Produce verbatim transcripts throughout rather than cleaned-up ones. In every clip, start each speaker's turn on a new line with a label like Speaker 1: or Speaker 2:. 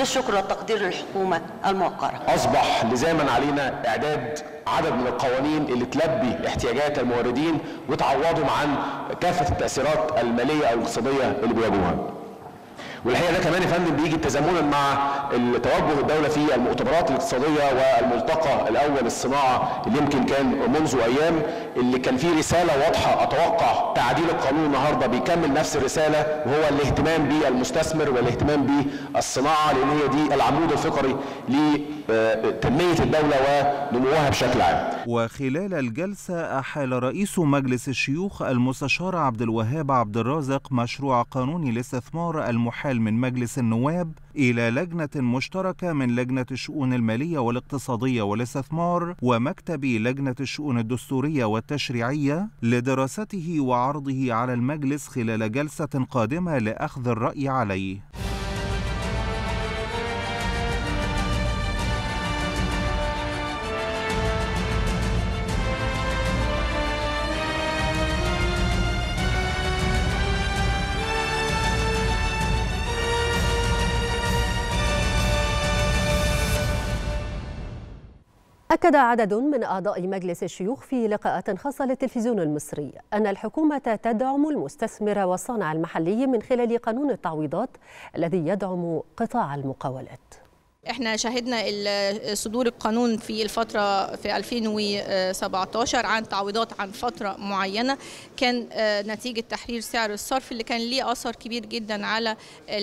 Speaker 1: الشكر والتقدير للحكومة الموقرة.
Speaker 2: أصبح لزاما علينا إعداد عدد من القوانين اللي تلبي احتياجات الموردين وتعوضهم عن كافة التأثيرات المالية أو الاقتصادية اللي بيواجهوها. والحقيقه ده كمان يا فندم بيجي تزامنا مع توجه الدوله في المؤتمرات الاقتصاديه والملتقى الاول الصناعه اللي يمكن كان منذ ايام، اللي كان فيه رساله واضحه. اتوقع تعديل القانون النهارده بيكمل نفس الرساله، وهو الاهتمام بالمستثمر والاهتمام بالصناعه، لان هي دي العمود الفقري لتنميه الدوله ونموها بشكل عام.
Speaker 3: وخلال الجلسه احال رئيس مجلس الشيوخ المستشار عبد الوهاب عبد الرازق مشروع قانون الاستثمار المحال من مجلس النواب إلى لجنة مشتركة من لجنة الشؤون المالية والاقتصادية والاستثمار ومكتب لجنة الشؤون الدستورية والتشريعية لدراسته وعرضه على المجلس خلال جلسة قادمة لأخذ الرأي عليه.
Speaker 4: أكد عدد من أعضاء مجلس الشيوخ في لقاءات خاصة للتلفزيون المصري أن الحكومة تدعم المستثمر والصانع المحلي من خلال قانون التعويضات الذي يدعم قطاع المقاولات.
Speaker 5: احنا شاهدنا صدور القانون في الفترة في ألفين وسبعتاشر عن تعويضات عن فترة معينة، كان نتيجة تحرير سعر الصرف اللي كان ليه أثر كبير جدا على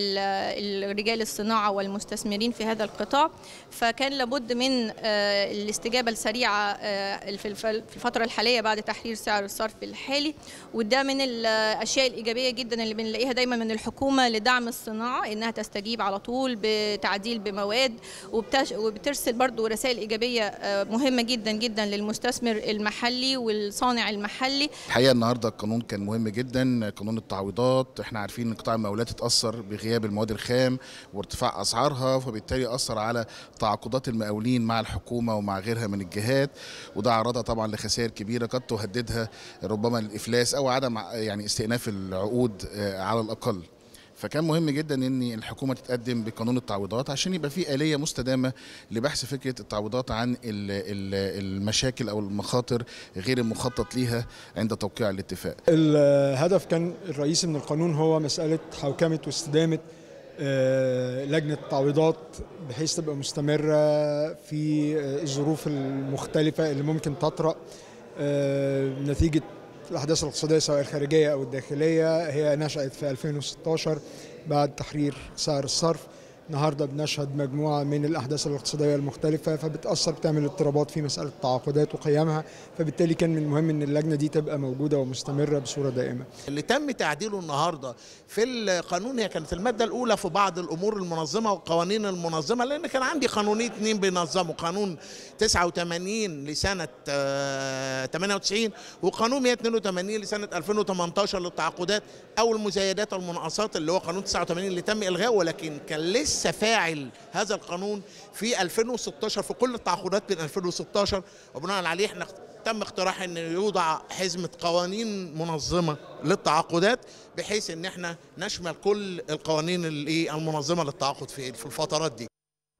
Speaker 5: رجال الصناعة والمستثمرين في هذا القطاع، فكان لابد من الاستجابة السريعة في الفترة الحالية بعد تحرير سعر الصرف الحالي. وده من الأشياء الإيجابية جدا اللي بنلاقيها دايما من الحكومة لدعم الصناعة، إنها تستجيب على طول بتعديل بمواد، وبترسل برضو رسائل إيجابية مهمة جدا جدا للمستثمر المحلي والصانع المحلي.
Speaker 6: الحقيقة النهاردة القانون كان مهم جدا، قانون التعويضات. احنا عارفين ان قطاع المقاولات اتأثر بغياب المواد الخام وارتفاع أسعارها، فبالتالي أثر على تعاقدات المقاولين مع الحكومة ومع غيرها من الجهات، وده عرضها طبعا لخسائر كبيرة قد تهددها ربما الإفلاس أو عدم يعني استئناف العقود على الأقل. فكان مهم جدا ان الحكومه تتقدم بقانون التعويضات عشان يبقى في آلية مستدامه لبحث فكره التعويضات عن المشاكل او المخاطر غير المخطط ليها عند توقيع الاتفاق.
Speaker 7: الهدف كان الرئيسي من القانون هو مساله حوكمه واستدامه لجنه التعويضات بحيث تبقى مستمره في الظروف المختلفه اللي ممكن تطرأ نتيجه الأحداث الاقتصادية سواء الخارجية أو الداخلية. هي نشأت في ألفين وستاشر بعد تحرير سعر الصرف. النهارده بنشهد مجموعة من الأحداث الاقتصادية المختلفة فبتأثر، بتعمل اضطرابات في مسألة التعاقدات وقيامها، فبالتالي كان من المهم إن اللجنة دي تبقى موجودة ومستمرة بصورة دائمة.
Speaker 8: اللي تم تعديله النهارده في القانون هي كانت المادة الأولى في بعض الأمور المنظمة والقوانين المنظمة، لأن كان عندي قانونين اتنين بينظموا، قانون تسعة وثمانين لسنة ثمانية وتسعين وقانون مئة واثنين وثمانين لسنة ألفين وثمانية عشر للتعاقدات أو المزايدات والمناقصات اللي هو قانون تسعة وثمانين اللي تم إلغائه، ولكن كان لسه فاعل هذا القانون في ألفين وستاشر في كل التعاقدات من ألفين وستاشر، وبناء عليه احنا تم اقتراح ان يوضع حزمه قوانين منظمه للتعاقدات بحيث ان احنا نشمل كل القوانين المنظمه للتعاقد في في الفترات دي.